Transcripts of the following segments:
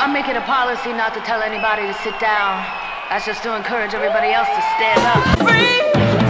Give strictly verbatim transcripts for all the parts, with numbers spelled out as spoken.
I make it a policy not to tell anybody to sit down. That's just to encourage everybody else to stand up. Free!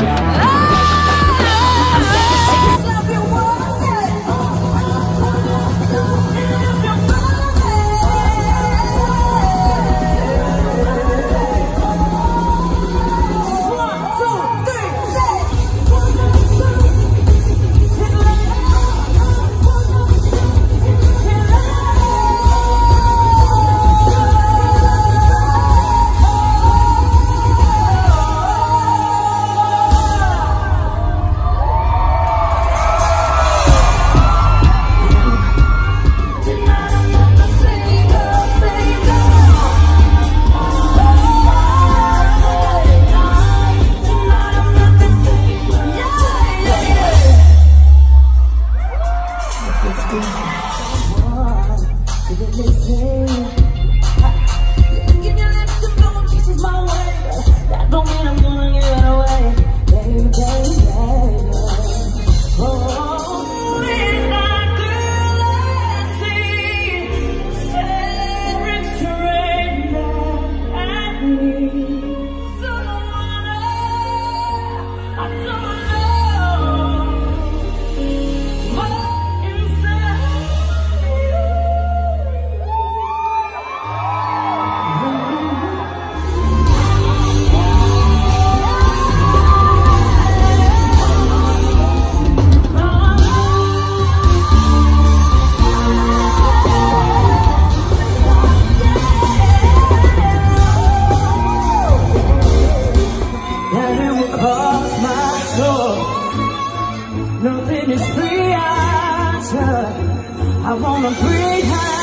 Nothing is free answer. I wanna breathe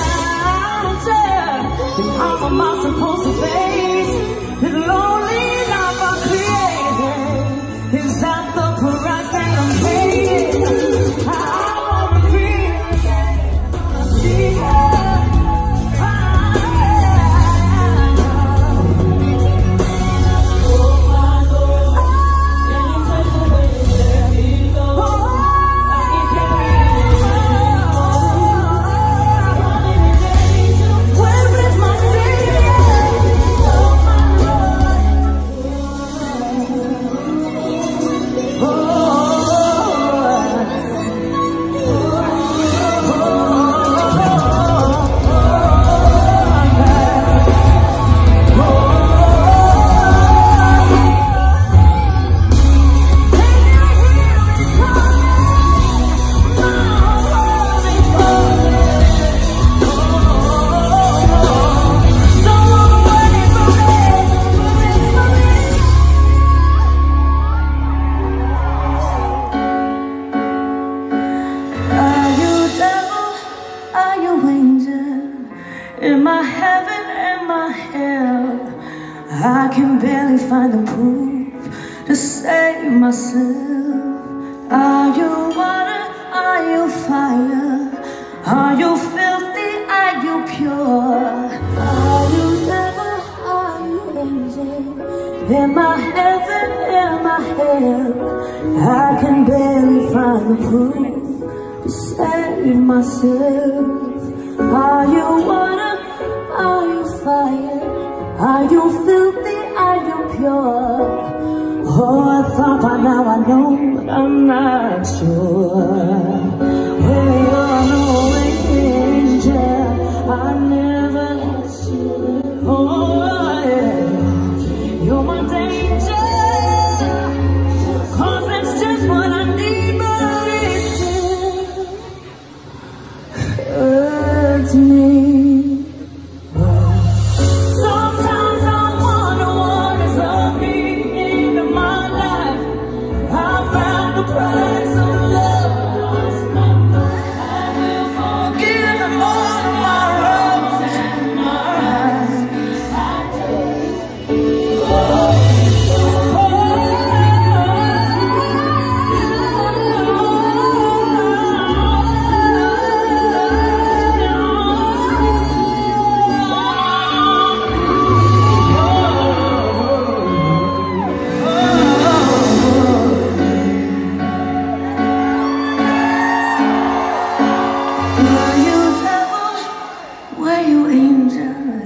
answer. Then how am I supposed to face this lonely life I created? Is that the price that I'm paying? I wanna breathe again. I see her. In my heaven and my hell, I can barely find the proof to save myself. Are you water? Are you fire? Are you filthy? Are you pure? Are you devil? Are you angel? In my heaven and my hell, I can barely find the proof to save myself. Are you water? Are you fire? Are you filthy? Are you pure? Oh, I thought by now I know, but I'm not sure. Well, you're no angel, I never should. Oh, yeah, you're my danger, 'cause that's just what I need, but it hurts me. Price of love.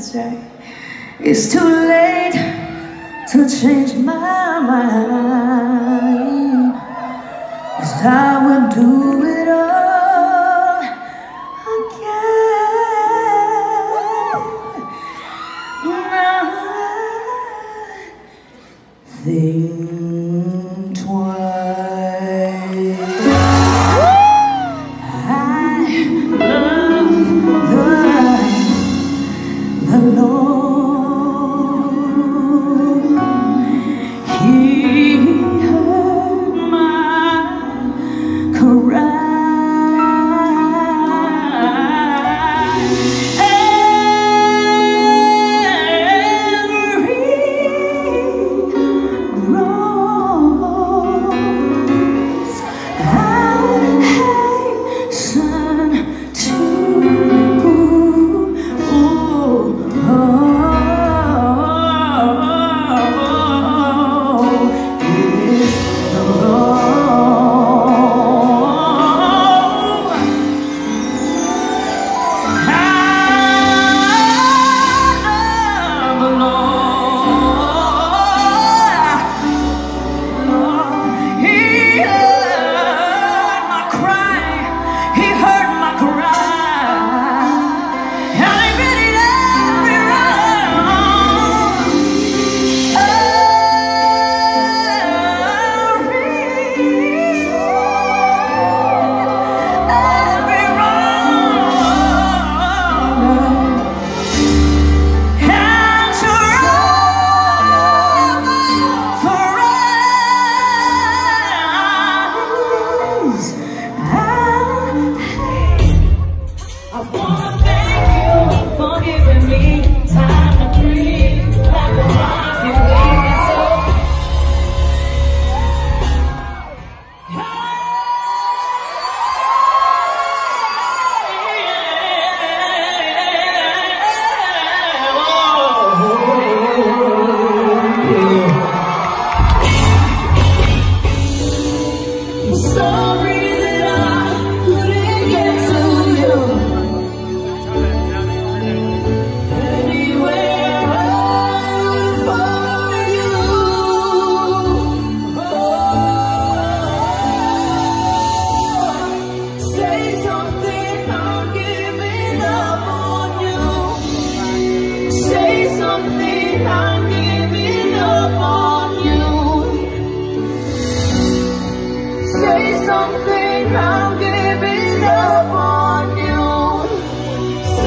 That's right. It's too late to change my mind, 'cause I would do it all again. Now think twice. I love the, the Lord. He heard my cry.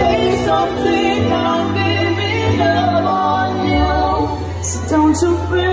Don't you bring